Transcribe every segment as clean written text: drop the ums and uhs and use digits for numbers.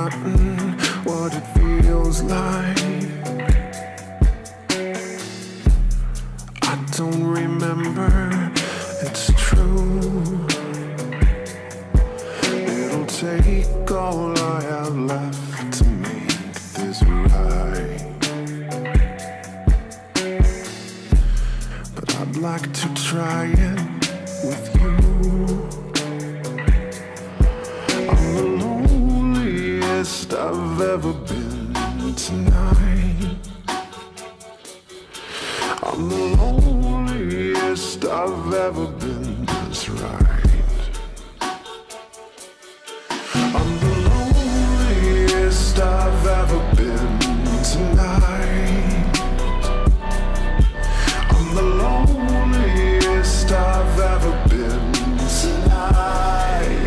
forgotten what it feels like. I don't remember, it's true. It'll take all I have left to make this right. But I'd like to try it with you. I'm the loneliest I've ever been tonight. I'm the loneliest I've ever been, that's right. I'm the loneliest I've ever been tonight. I'm the loneliest I've ever been tonight.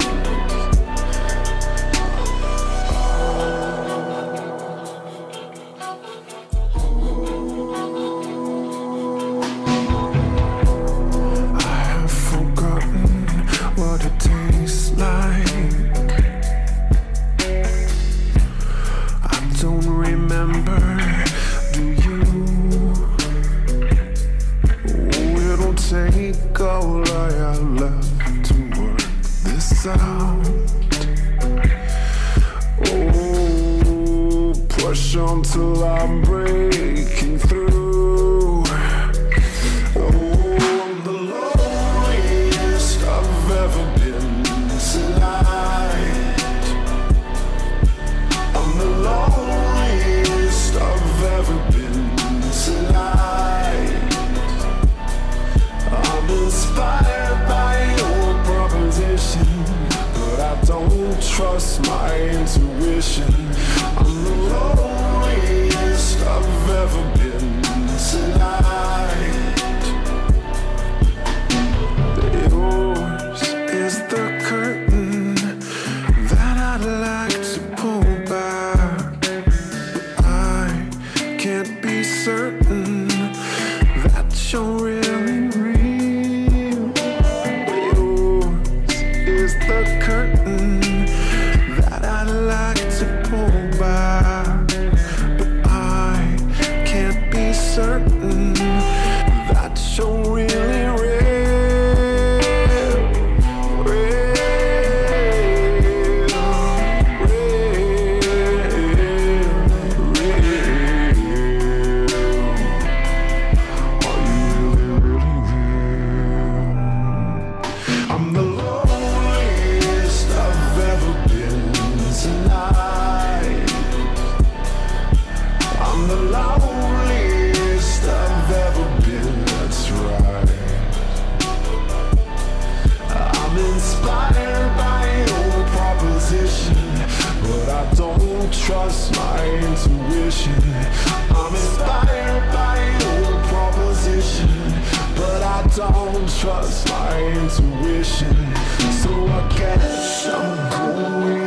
I have forgotten what it tastes like. I don't remember, do you? Oh, it'll take all I have left to work this out. Oh, push on till I'm breaking through. Oh, I'm the loneliest I've ever been tonight. I'm the loneliest I've ever been tonight. I'm inspired by your proposition, but I don't trust my intuition. I'm the loneliest I've ever been tonight. Yours is the curtain that I'd like to pull back, but I can't be certain that you're really real. Yours is the curtain that I'd like to pull back, but I can't be certain that you're really real. I'm the loneliest I've ever been tonight. I'm the loneliest I've ever been, that's right. I'm inspired by your proposition, but I don't trust my intuition. I'm inspired by your proposition, but I don't trust my intuition. So I guess I'm going